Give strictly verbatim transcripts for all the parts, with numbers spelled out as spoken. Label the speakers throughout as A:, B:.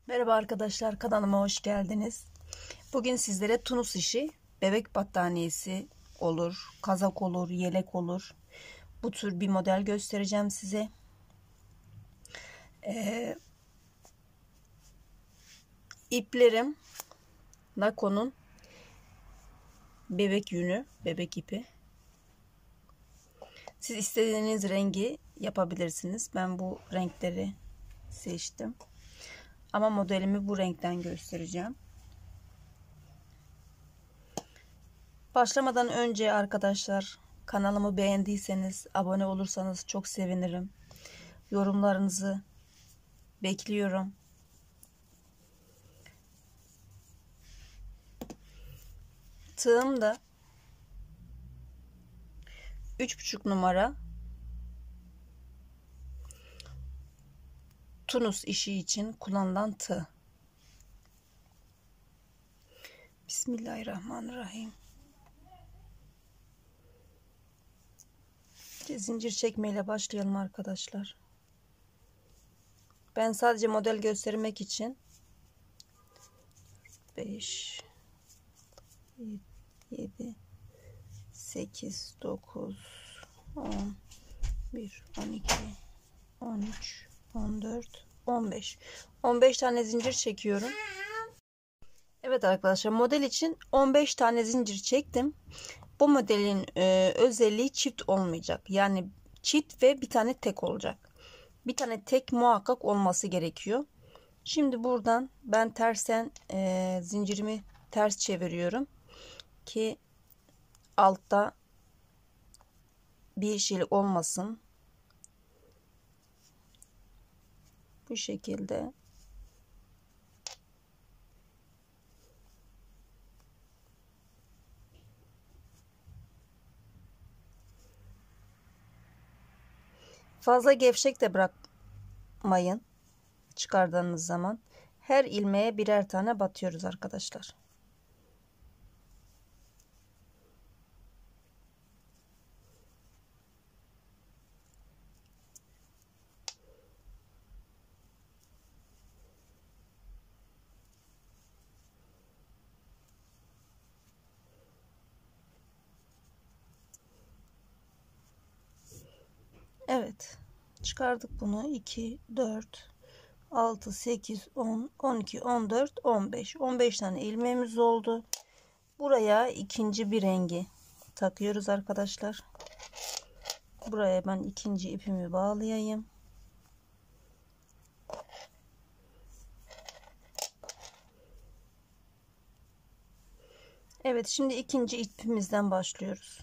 A: Merhaba arkadaşlar, kanalıma hoş geldiniz. Bugün sizlere tunus işi, bebek battaniyesi olur, kazak olur, yelek olur. Bu tür bir model göstereceğim size. Ee, iplerim Nako'nun bebek yünü, bebek ipi. Siz istediğiniz rengi yapabilirsiniz. Ben bu renkleri seçtim. Ama modelimi bu renkten göstereceğim. Başlamadan önce arkadaşlar, kanalımı beğendiyseniz abone olursanız çok sevinirim. Yorumlarınızı bekliyorum. Tığım da üç buçuk numara tunus işi için kullanılan tığ. Bismillahirrahmanirrahim. Zincir çekmeyle başlayalım arkadaşlar. Ben sadece model göstermek için beş, yedi, sekiz, dokuz, on, bir, on iki, on üç, on dört, on beş. on beş tane zincir çekiyorum. Evet arkadaşlar, model için on beş tane zincir çektim. Bu modelin e, özelliği çift olmayacak. Yani çift ve bir tane tek olacak. Bir tane tek muhakkak olması gerekiyor. Şimdi buradan ben tersten e, zincirimi ters çeviriyorum ki altta bir şeylik olmasın. Bu şekilde. Fazla gevşek de bırakmayın. Çıkardığınız zaman her ilmeğe birer tane batıyoruz arkadaşlar. Evet, çıkardık bunu. iki, dört, altı, sekiz, on, on iki, on dört, on beş. on beş tane ilmeğimiz oldu. Buraya ikinci bir rengi takıyoruz arkadaşlar. Buraya ben ikinci ipimi bağlayayım. Evet, şimdi ikinci ipimizden başlıyoruz.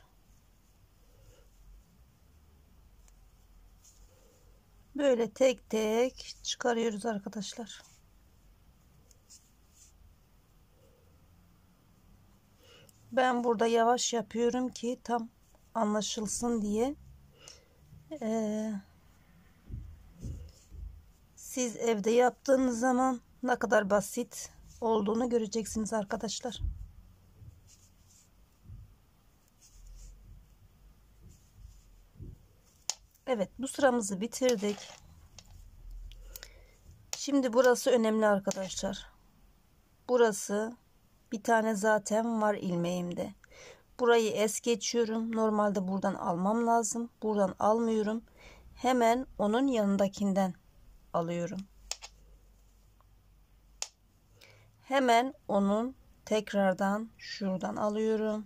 A: Böyle tek tek çıkarıyoruz arkadaşlar. Ben burada yavaş yapıyorum ki tam anlaşılsın diye. Ee, siz evde yaptığınız zaman ne kadar basit olduğunu göreceksiniz arkadaşlar. Evet, bu sıramızı bitirdik. Şimdi burası önemli arkadaşlar. Burası bir tane zaten var ilmeğimde. Burayı es geçiyorum. Normalde buradan almam lazım. Buradan almıyorum. Hemen onun yanındakinden alıyorum. Hemen onun tekrardan şuradan alıyorum.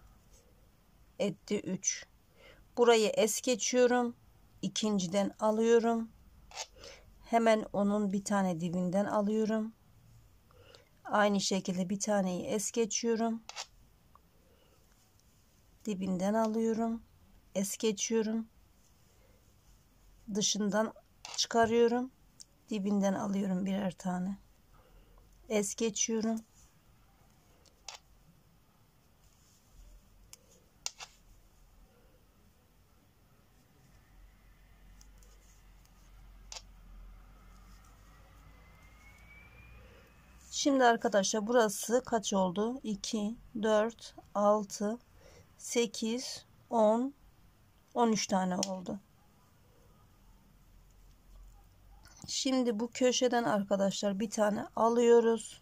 A: Etti üç. Burayı es geçiyorum. İkinciden alıyorum. Hemen onun bir tane dibinden alıyorum. Aynı şekilde bir taneyi es geçiyorum. Dibinden alıyorum. Es geçiyorum. Dışından çıkarıyorum. Dibinden alıyorum birer tane. Es geçiyorum. Şimdi arkadaşlar burası kaç oldu? iki, dört, altı, sekiz, on, on üç tane oldu. Şimdi bu köşeden arkadaşlar bir tane alıyoruz.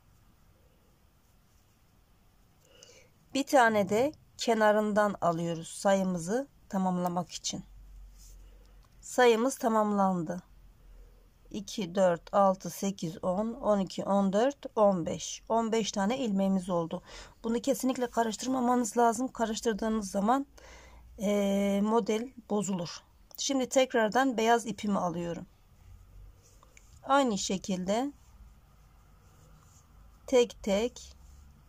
A: Bir tane de kenarından alıyoruz sayımızı tamamlamak için. Sayımız tamamlandı. iki, dört, altı, sekiz, on, on iki, on dört, on beş. on beş tane ilmeğimiz oldu. Bunu kesinlikle karıştırmamanız lazım. Karıştırdığınız zaman e, model bozulur. Şimdi tekrardan beyaz ipimi alıyorum. Aynı şekilde tek tek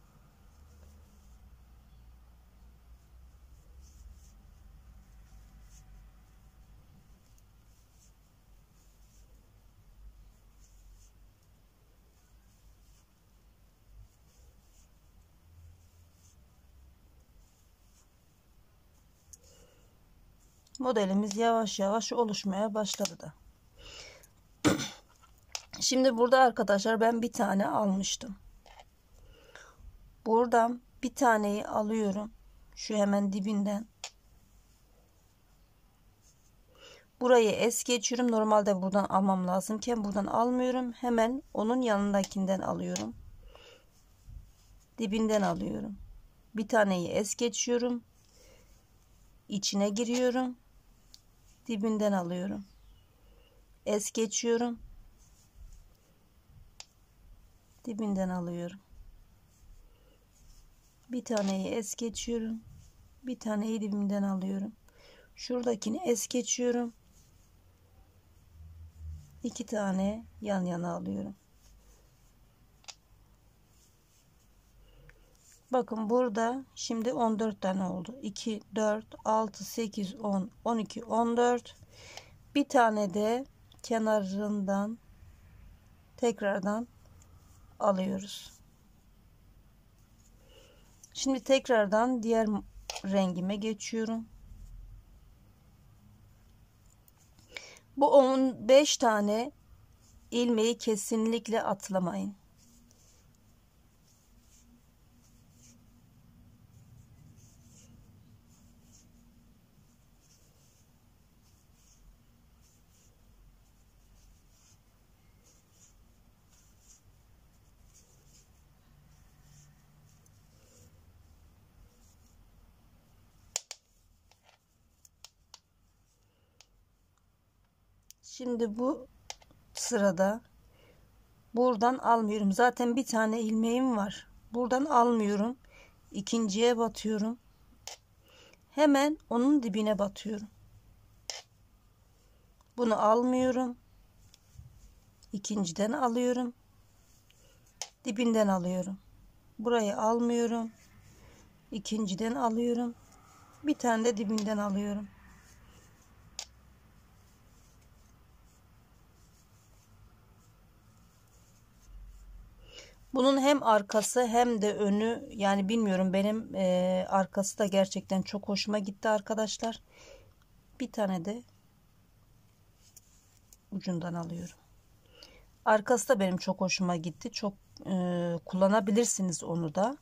A: modelimiz yavaş yavaş oluşmaya başladı da. Şimdi burada arkadaşlar ben bir tane almıştım. Buradan bir taneyi alıyorum. Şu hemen dibinden. Burayı es geçiyorum. Normalde buradan almam lazımken buradan almıyorum. Hemen onun yanındakinden alıyorum. Dibinden alıyorum. Bir taneyi es geçiyorum. İçine giriyorum. Dibinden alıyorum. Es geçiyorum. Dibinden alıyorum. Bir taneyi es geçiyorum. Bir taneyi dibinden alıyorum. Şuradakini es geçiyorum. İki tane yan yana alıyorum. Bakın burada şimdi on dört tane oldu. iki, dört, altı, sekiz, on, on iki, on dört. Bir tane de kenarından tekrardan alıyoruz. Şimdi tekrardan diğer rengime geçiyorum. Bu on beş tane ilmeği kesinlikle atlamayın. Şimdi bu sırada buradan almıyorum. Zaten bir tane ilmeğim var. Buradan almıyorum. İkinciye batıyorum. Hemen onun dibine batıyorum. Bunu almıyorum. İkinciden alıyorum. Dibinden alıyorum. Burayı almıyorum. İkinciden alıyorum. Bir tane de dibinden alıyorum. Bunun hem arkası hem de önü, yani bilmiyorum, benim e, arkası da gerçekten çok hoşuma gitti arkadaşlar. Bir tane de ucundan alıyorum. Arkası da benim çok hoşuma gitti. Çok e, kullanabilirsiniz onu da.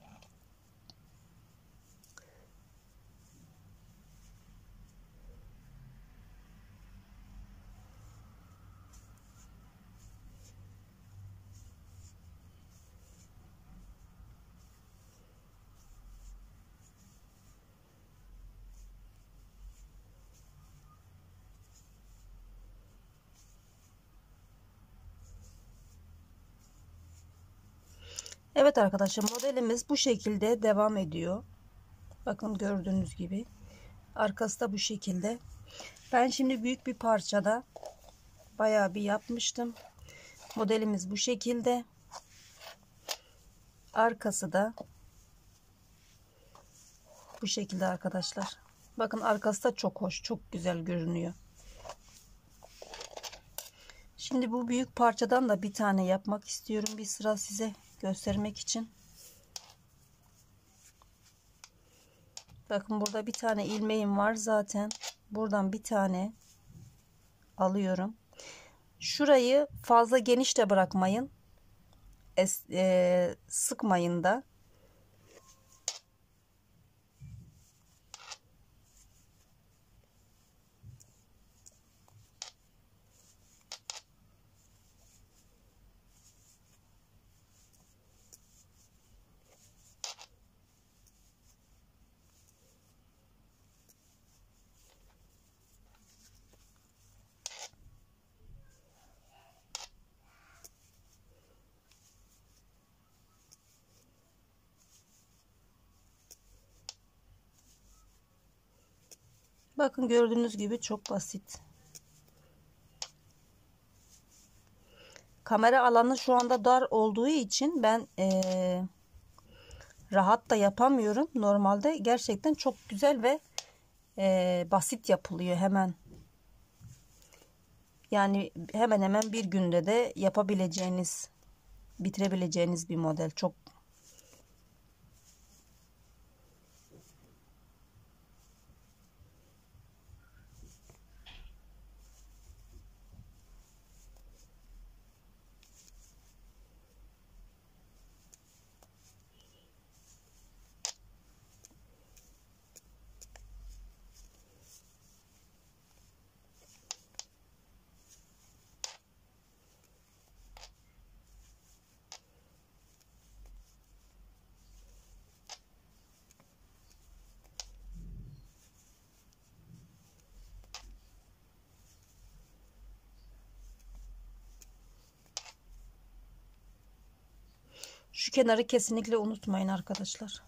A: Evet arkadaşlar, modelimiz bu şekilde devam ediyor. Bakın gördüğünüz gibi. Arkası da bu şekilde. Ben şimdi büyük bir parçada bayağı bir yapmıştım. Modelimiz bu şekilde. Arkası da bu şekilde arkadaşlar. Bakın arkası da çok hoş, çok güzel görünüyor. Şimdi bu büyük parçadan da bir tane yapmak istiyorum bir sıra size göstermek için. Bakın burada bir tane ilmeğim var zaten. Buradan bir tane alıyorum. Şurayı fazla geniş de bırakmayın. Es, e, sıkmayın da. Bakın gördüğünüz gibi çok basit. Kamera alanı şu anda dar olduğu için ben ee, rahat da yapamıyorum. Normalde gerçekten çok güzel ve ee, basit yapılıyor hemen. Yani hemen hemen bir günde de yapabileceğiniz, bitirebileceğiniz bir model. Çok şu kenarı kesinlikle unutmayın arkadaşlar.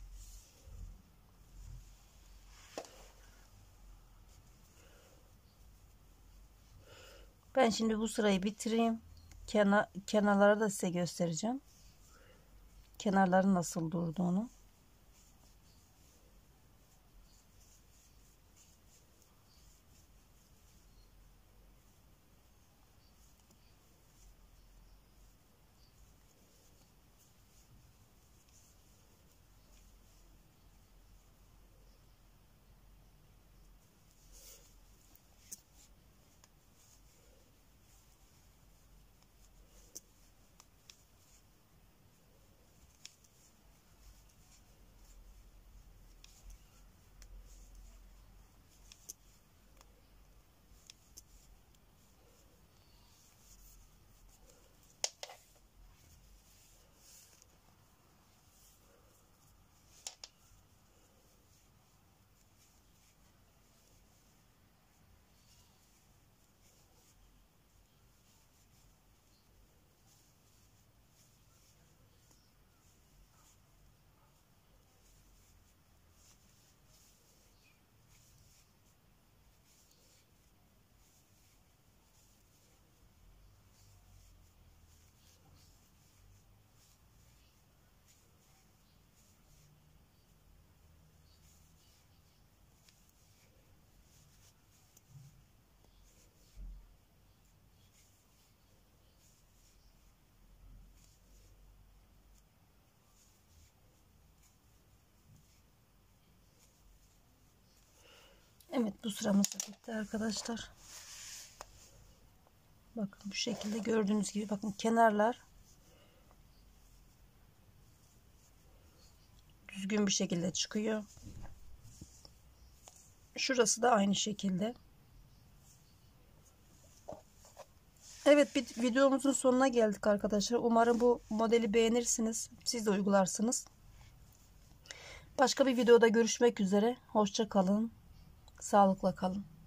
A: Ben şimdi bu sırayı bitireyim. Kenar, kenarları da size göstereceğim. Kenarların nasıl durduğunu. Evet, bu sıramız da bitti arkadaşlar. Bakın bu şekilde gördüğünüz gibi, bakın kenarlar düzgün bir şekilde çıkıyor. Şurası da aynı şekilde. Evet, bir videomuzun sonuna geldik arkadaşlar. Umarım bu modeli beğenirsiniz. Siz de uygularsınız. Başka bir videoda görüşmek üzere. Hoşça kalın. Sağlıkla kalın.